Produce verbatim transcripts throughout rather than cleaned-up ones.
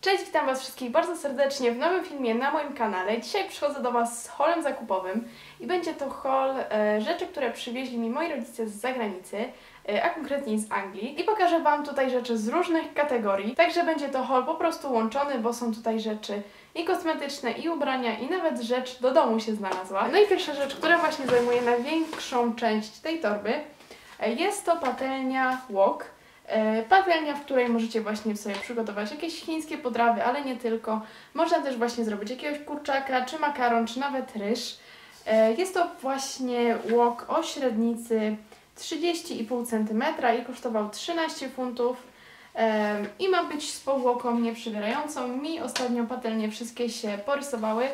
Cześć, witam Was wszystkich bardzo serdecznie w nowym filmie na moim kanale. Dzisiaj przychodzę do Was z haulem zakupowym i będzie to haul e, rzeczy, które przywieźli mi moi rodzice z zagranicy, e, a konkretniej z Anglii. I pokażę Wam tutaj rzeczy z różnych kategorii, także będzie to haul po prostu łączony, bo są tutaj rzeczy i kosmetyczne, i ubrania, i nawet rzecz do domu się znalazła. No i pierwsza rzecz, która właśnie zajmuje największą część tej torby, e, jest to patelnia Wok. Patelnia, w której możecie właśnie sobie przygotować jakieś chińskie potrawy, ale nie tylko. Można też właśnie zrobić jakiegoś kurczaka, czy makaron, czy nawet ryż. Jest to właśnie wok o średnicy trzydzieści i pół centymetra i kosztował trzynaście funtów. I ma być z powłoką nieprzywierającą. Mi ostatnio patelnie wszystkie się porysowały.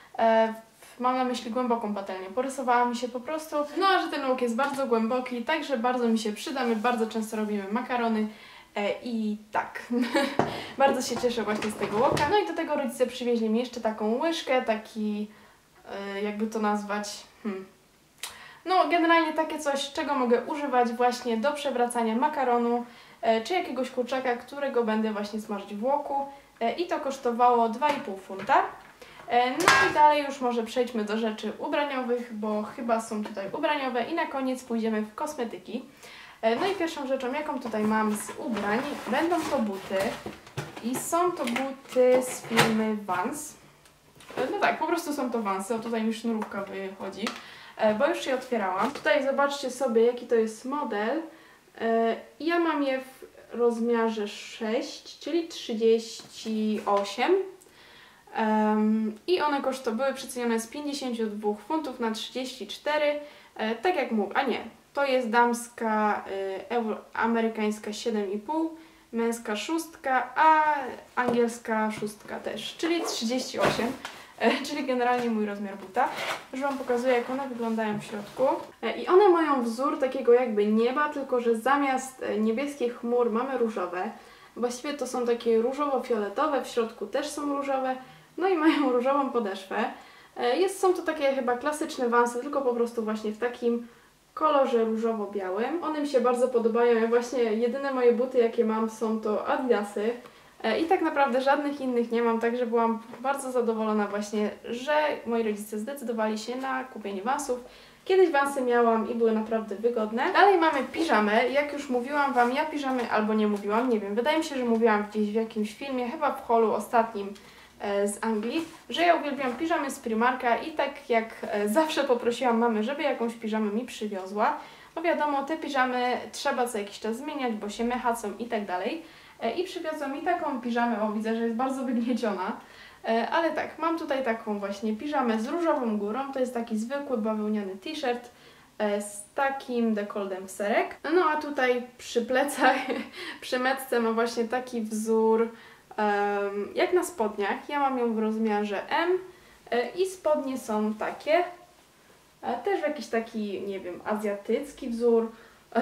Mam na myśli głęboką patelnię. Porysowała mi się po prostu. No a że ten łuk jest bardzo głęboki, także bardzo mi się przyda. My bardzo często robimy makarony e, i tak. Bardzo się cieszę właśnie z tego łoka. No i do tego rodzice przywieźli mi jeszcze taką łyżkę, taki e, jakby to nazwać. Hmm. No generalnie takie coś, czego mogę używać właśnie do przewracania makaronu e, czy jakiegoś kurczaka, którego będę właśnie smażyć w łoku. E, I to kosztowało dwa i pół funta. No i dalej już może przejdźmy do rzeczy ubraniowych, bo chyba są tutaj ubraniowe i na koniec pójdziemy w kosmetyki. No i pierwszą rzeczą, jaką tutaj mam z ubrań, będą to buty i są to buty z firmy Vans. No tak, po prostu są to Vansy, o tutaj mi sznurówka wychodzi, bo już je otwierałam. Tutaj zobaczcie sobie, jaki to jest model. Ja mam je w rozmiarze sześć, czyli trzydzieści osiem. Um, I one kosztowały, były przecenione z pięćdziesięciu dwóch funtów na trzydzieści cztery, e, tak jak mówię, a nie, to jest damska, e, euro, amerykańska siedem i pół, męska szóstka, a angielska szóstka też, czyli trzydzieści osiem, e, czyli generalnie mój rozmiar buta. Już Wam pokazuję, jak one wyglądają w środku. E, I one mają wzór takiego jakby nieba, tylko że zamiast niebieskich chmur mamy różowe. Właściwie to są takie różowo-fioletowe, w środku też są różowe. No i mają różową podeszwę. Jest, są to takie chyba klasyczne Vansy, tylko po prostu właśnie w takim kolorze różowo-białym. One mi się bardzo podobają. Ja właśnie jedyne moje buty, jakie mam, są to Adidasy. I tak naprawdę żadnych innych nie mam, także byłam bardzo zadowolona właśnie, że moi rodzice zdecydowali się na kupienie Vansów. Kiedyś Vansy miałam i były naprawdę wygodne. Dalej mamy piżamę. Jak już mówiłam Wam, ja piżamy albo nie mówiłam, nie wiem. Wydaje mi się, że mówiłam gdzieś w jakimś filmie, chyba w haulu ostatnim e, z Anglii, że ja uwielbiam piżamy z Primarka i tak jak e, zawsze poprosiłam mamę, żeby jakąś piżamę mi przywiozła. Bo wiadomo, te piżamy trzeba co jakiś czas zmieniać, bo się mechacą i tak dalej. E, I przywiozła mi taką piżamę, o widzę, że jest bardzo wygnieciona. Ale tak, mam tutaj taką właśnie piżamę z różową górą, to jest taki zwykły bawełniany t-shirt z takim dekoltem w serek. No a tutaj przy plecach, przy metce ma właśnie taki wzór um, jak na spodniach. Ja mam ją w rozmiarze M i spodnie są takie, też jakiś taki, nie wiem, azjatycki wzór.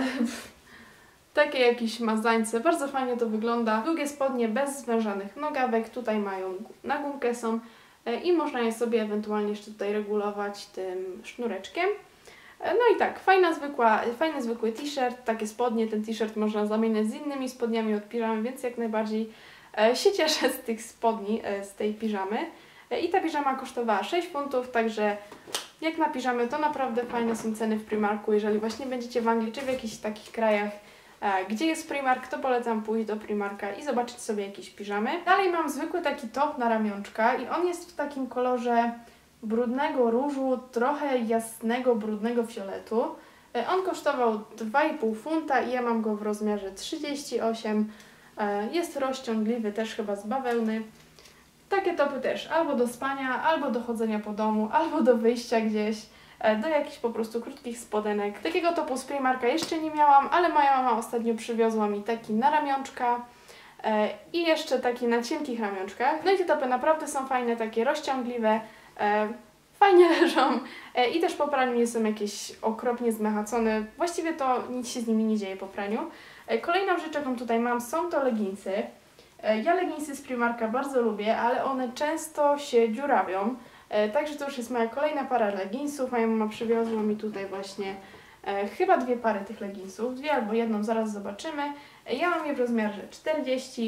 Takie jakieś mazańce, bardzo fajnie to wygląda. Długie spodnie bez zwężanych nogawek, tutaj mają, na gumkę są i można je sobie ewentualnie jeszcze tutaj regulować tym sznureczkiem. No i tak, fajna, zwykła, fajny zwykły t-shirt, takie spodnie, ten t-shirt można zamieniać z innymi spodniami od piżamy, więc jak najbardziej się cieszę z tych spodni, z tej piżamy. I ta piżama kosztowała sześć funtów, także jak na piżamy to naprawdę fajne są ceny w Primarku, jeżeli właśnie będziecie w Anglii czy w jakichś takich krajach, gdzie jest Primark, to polecam pójść do Primarka i zobaczyć sobie jakieś piżamy. Dalej mam zwykły taki top na ramionczka i on jest w takim kolorze brudnego różu, trochę jasnego, brudnego fioletu. On kosztował dwa i pół funta i ja mam go w rozmiarze trzydzieści osiem. Jest rozciągliwy, też chyba z bawełny. Takie topy też albo do spania, albo do chodzenia po domu, albo do wyjścia gdzieś. Do jakichś po prostu krótkich spodenek. Takiego topu z Primarka jeszcze nie miałam, ale moja mama ostatnio przywiozła mi taki na ramionczka e, i jeszcze taki na cienkich ramionczkach. No i te topy naprawdę są fajne, takie rozciągliwe, e, fajnie leżą e, i też po praniu nie są jakieś okropnie zmechacone. Właściwie to nic się z nimi nie dzieje po praniu. E, kolejną rzecz, jaką tutaj mam, są to leginsy. E, ja leginsy z Primarka bardzo lubię, ale one często się dziurawią. E, także to już jest moja kolejna para leginsów. Moja mama przywiozła mi tutaj właśnie e, chyba dwie pary tych leginsów, dwie albo jedną, zaraz zobaczymy. E, ja mam je w rozmiarze czterdzieści.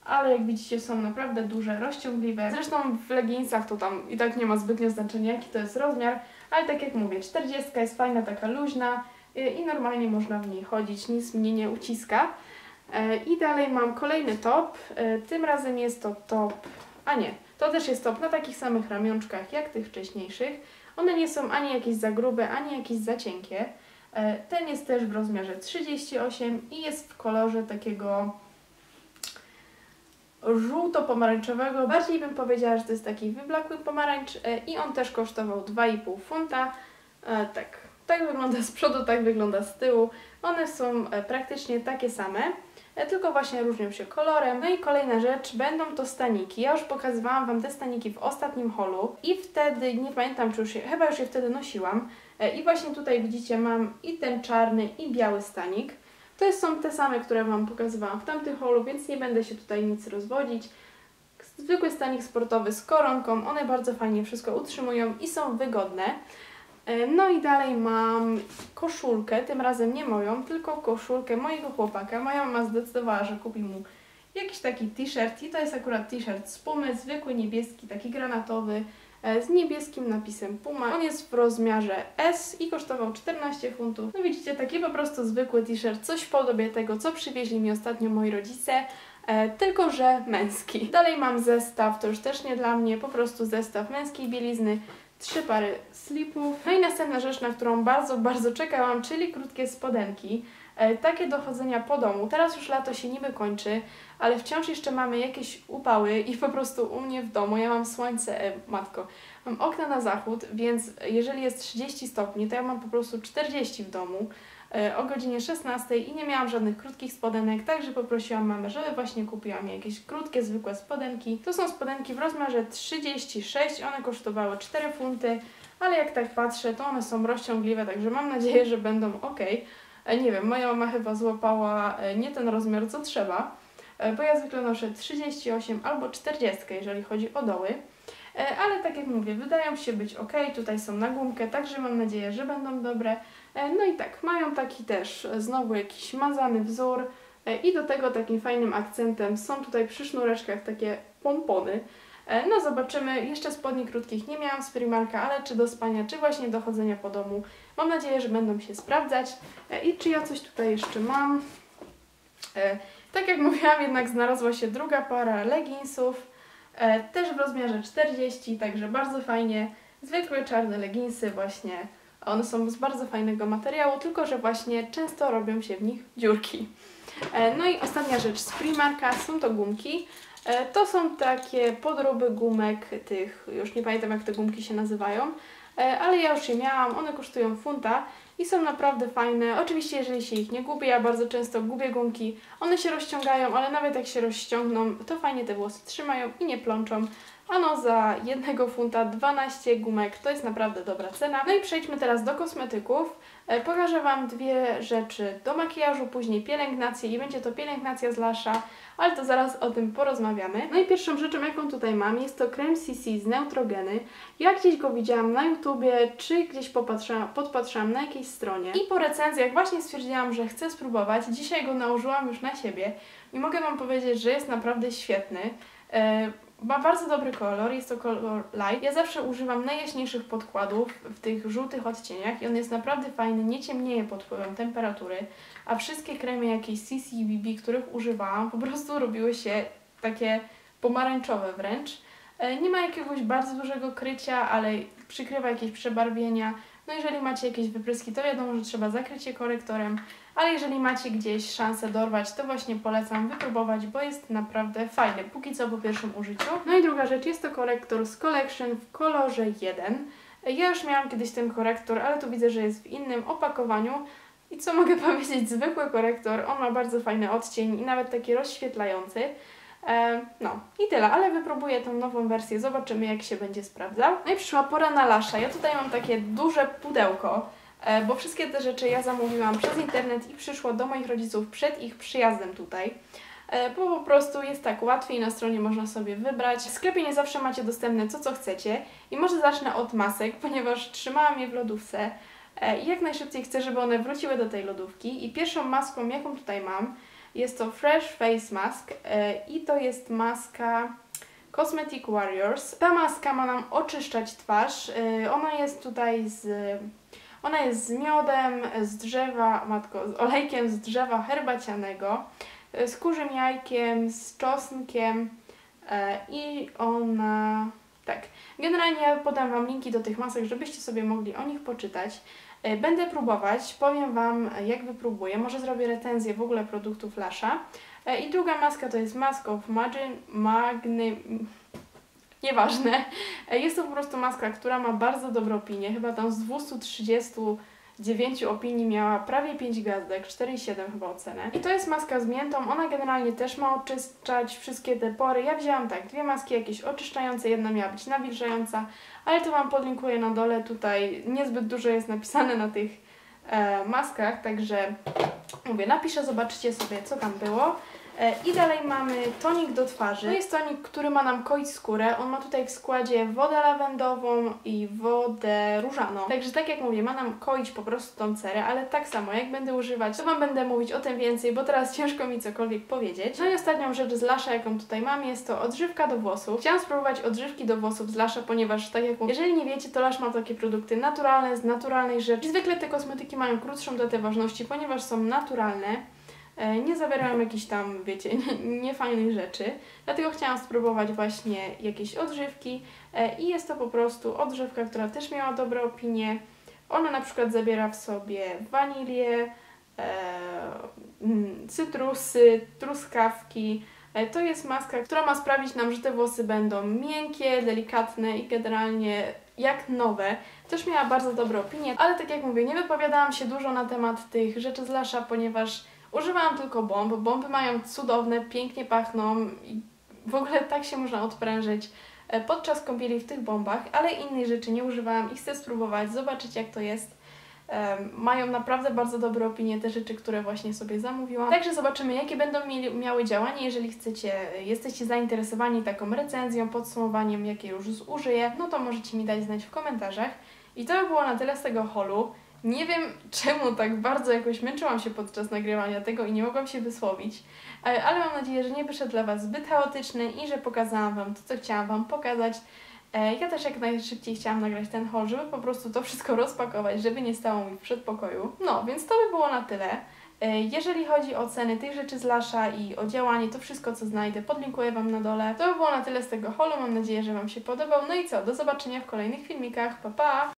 ale jak widzicie są naprawdę duże, rozciągliwe. Zresztą w leginsach to tam i tak nie ma zbytnio znaczenia, jaki to jest rozmiar, ale tak jak mówię, czterdziestka jest fajna, taka luźna i normalnie można w niej chodzić, nic mnie nie uciska. I dalej mam kolejny top, tym razem jest to top, a nie, to też jest top na takich samych ramionczkach jak tych wcześniejszych. One nie są ani jakieś za grube, ani jakieś za cienkie. Ten jest też w rozmiarze trzydzieści osiem i jest w kolorze takiego żółto-pomarańczowego. Bardziej bym powiedziała, że to jest taki wyblakły pomarańcz i on też kosztował dwa i pół funta. Tak, tak wygląda z przodu, tak wygląda z tyłu. One są praktycznie takie same, tylko właśnie różnią się kolorem. No i kolejna rzecz, będą to staniki. Ja już pokazywałam Wam te staniki w ostatnim haulu i wtedy, nie pamiętam czy już je, chyba już je wtedy nosiłam. I właśnie tutaj widzicie, mam i ten czarny i biały stanik. To są te same, które Wam pokazywałam w tamtym haulu, więc nie będę się tutaj nic rozwodzić. Zwykły stanik sportowy z koronką, one bardzo fajnie wszystko utrzymują i są wygodne. No i dalej mam koszulkę, tym razem nie moją, tylko koszulkę mojego chłopaka. Moja mama zdecydowała, że kupi mu jakiś taki t-shirt i to jest akurat t-shirt z Pumy, zwykły niebieski, taki granatowy, z niebieskim napisem Puma. On jest w rozmiarze S i kosztował czternaście funtów. No widzicie, taki po prostu zwykły t-shirt, coś w podobie tego, co przywieźli mi ostatnio moi rodzice, e, tylko że męski. Dalej mam zestaw, to już też nie dla mnie, po prostu zestaw męskiej bielizny, trzy pary slipów. No i następna rzecz, na którą bardzo, bardzo czekałam, czyli krótkie spodenki. E, takie do chodzenia po domu. Teraz już lato się niby kończy, ale wciąż jeszcze mamy jakieś upały i po prostu u mnie w domu, ja mam słońce, e, matko, mam okna na zachód, więc jeżeli jest trzydzieści stopni, to ja mam po prostu czterdzieści w domu e, o godzinie szesnastej i nie miałam żadnych krótkich spodenek, także poprosiłam mamę, żeby właśnie kupiła mi jakieś krótkie, zwykłe spodenki. To są spodenki w rozmiarze trzydzieści sześć, one kosztowały cztery funty, ale jak tak patrzę, to one są rozciągliwe, także mam nadzieję, że będą ok. Nie wiem, moja mama chyba złapała nie ten rozmiar, co trzeba, bo ja zwykle noszę trzydzieści osiem albo czterdzieści, jeżeli chodzi o doły. Ale tak jak mówię, wydają się być ok, tutaj są na gumkę, także mam nadzieję, że będą dobre. No i tak, mają taki też znowu jakiś mazany wzór i do tego takim fajnym akcentem są tutaj przy sznureczkach takie pompony. No zobaczymy, jeszcze spodni krótkich nie miałam z Primarka, ale czy do spania, czy właśnie do chodzenia po domu. Mam nadzieję, że będą się sprawdzać. I czy ja coś tutaj jeszcze mam? Tak jak mówiłam, jednak znalazła się druga para leginsów, też w rozmiarze czterdzieści, także bardzo fajnie. Zwykłe czarne leginsy właśnie, one są z bardzo fajnego materiału, tylko że właśnie często robią się w nich dziurki. No i ostatnia rzecz z Primarka, są to gumki. To są takie podróby gumek tych, już nie pamiętam jak te gumki się nazywają, ale ja już je miałam, one kosztują funta i są naprawdę fajne. Oczywiście jeżeli się ich nie gubię, ja bardzo często gubię gumki, one się rozciągają, ale nawet jak się rozciągną, to fajnie te włosy trzymają i nie plączą. Ano za jednego funta dwanaście gumek, to jest naprawdę dobra cena. No i przejdźmy teraz do kosmetyków. Pokażę Wam dwie rzeczy do makijażu, później pielęgnację i będzie to pielęgnacja z Lasha, ale to zaraz o tym porozmawiamy. No i pierwszą rzeczą, jaką tutaj mam, jest to krem C C z Neutrogeny. Ja gdzieś go widziałam na YouTubie, czy gdzieś popatrzyłam, podpatrzyłam na jakiejś stronie i po recenzjach właśnie stwierdziłam, że chcę spróbować. Dzisiaj go nałożyłam już na siebie i mogę Wam powiedzieć, że jest naprawdę świetny. Ma bardzo dobry kolor, jest to kolor light. Ja zawsze używam najjaśniejszych podkładów w tych żółtych odcieniach i on jest naprawdę fajny, nie ciemnieje pod wpływem temperatury, a wszystkie kremy jakieś C C i B B, których używałam, po prostu robiły się takie pomarańczowe wręcz. Nie ma jakiegoś bardzo dużego krycia, ale przykrywa jakieś przebarwienia. No jeżeli macie jakieś wypryski, to wiadomo, że trzeba zakryć je korektorem, ale jeżeli macie gdzieś szansę dorwać, to właśnie polecam wypróbować, bo jest naprawdę fajny, póki co po pierwszym użyciu. No i druga rzecz, jest to korektor z Collection w kolorze jeden. Ja już miałam kiedyś ten korektor, ale tu widzę, że jest w innym opakowaniu. I co mogę powiedzieć, zwykły korektor, on ma bardzo fajny odcień i nawet taki rozświetlający. No i tyle, ale wypróbuję tą nową wersję, zobaczymy jak się będzie sprawdzał. No i przyszła pora na Lasha. Ja tutaj mam takie duże pudełko, bo wszystkie te rzeczy ja zamówiłam przez internet i przyszło do moich rodziców przed ich przyjazdem tutaj. Bo po prostu jest tak łatwiej, na stronie można sobie wybrać. W sklepie nie zawsze macie dostępne co co chcecie i może zacznę od masek, ponieważ trzymałam je w lodówce i jak najszybciej chcę, żeby one wróciły do tej lodówki i pierwszą maską jaką tutaj mam Jest to Fresh Face Mask i to jest maska Cosmetic Warriors. Ta maska ma nam oczyszczać twarz. Ona jest tutaj z... Ona jest z miodem, z drzewa, matko, z olejkiem z drzewa herbacianego, z kurzym jajkiem, z czosnkiem i ona... Tak, generalnie ja podam Wam linki do tych masek, żebyście sobie mogli o nich poczytać. Będę próbować, powiem Wam jak wypróbuję, może zrobię recenzję w ogóle produktów Lasha. I druga maska to jest Mask of Magny... Magny nieważne. Jest to po prostu maska, która ma bardzo dobrą opinię, chyba tam z dwieście trzydzieści dziewięć opinii miała prawie pięć gwiazdek, cztery i siedem chyba ocenę. I to jest maska z miętą, ona generalnie też ma oczyszczać wszystkie te pory. Ja wzięłam tak, dwie maski jakieś oczyszczające, jedna miała być nawilżająca, ale to Wam podlinkuję na dole, tutaj niezbyt dużo jest napisane na tych e, maskach, także mówię, napiszę, zobaczycie sobie co tam było. I dalej mamy tonik do twarzy. To jest tonik, który ma nam koić skórę. On ma tutaj w składzie wodę lawendową i wodę różaną. Także tak jak mówię, ma nam koić po prostu tą cerę, ale tak samo jak będę używać, to Wam będę mówić o tym więcej, bo teraz ciężko mi cokolwiek powiedzieć. No i ostatnią rzecz z Lasha, jaką tutaj mam, jest to odżywka do włosów. Chciałam spróbować odżywki do włosów z Lasha, ponieważ tak jak mówię, jeżeli nie wiecie, to Lash ma takie produkty naturalne, z naturalnej rzeczy. I zwykle te kosmetyki mają krótszą datę ważności, ponieważ są naturalne. Nie zawierają jakichś tam, wiecie, niefajnych rzeczy, dlatego chciałam spróbować właśnie jakieś odżywki i jest to po prostu odżywka, która też miała dobre opinie. Ona na przykład zawiera w sobie wanilię, e, cytrusy, truskawki. To jest maska, która ma sprawić nam, że te włosy będą miękkie, delikatne i generalnie jak nowe. Też miała bardzo dobre opinie, ale tak jak mówię, nie wypowiadałam się dużo na temat tych rzeczy z Lasha, ponieważ używałam tylko bomb. Bomby mają cudowne, pięknie pachną i w ogóle tak się można odprężyć podczas kąpieli w tych bombach, ale innej rzeczy nie używałam i chcę spróbować, zobaczyć jak to jest. Um, mają naprawdę bardzo dobre opinie te rzeczy, które właśnie sobie zamówiłam. Także zobaczymy, jakie będą mieli, miały działanie. Jeżeli chcecie, jesteście zainteresowani taką recenzją, podsumowaniem, jakie już zużyję, no to możecie mi dać znać w komentarzach. I to by było na tyle z tego haulu. Nie wiem czemu tak bardzo jakoś męczyłam się podczas nagrywania tego i nie mogłam się wysłowić, ale mam nadzieję, że nie wyszedł dla Was zbyt chaotyczny i że pokazałam Wam to, co chciałam Wam pokazać. Ja też jak najszybciej chciałam nagrać ten haul, żeby po prostu to wszystko rozpakować, żeby nie stało mi w przedpokoju. No, więc to by było na tyle. Jeżeli chodzi o ceny tych rzeczy z Lasha i o działanie, to wszystko co znajdę podlinkuję Wam na dole. To by było na tyle z tego haulu, mam nadzieję, że Wam się podobał. No i co, do zobaczenia w kolejnych filmikach, pa pa!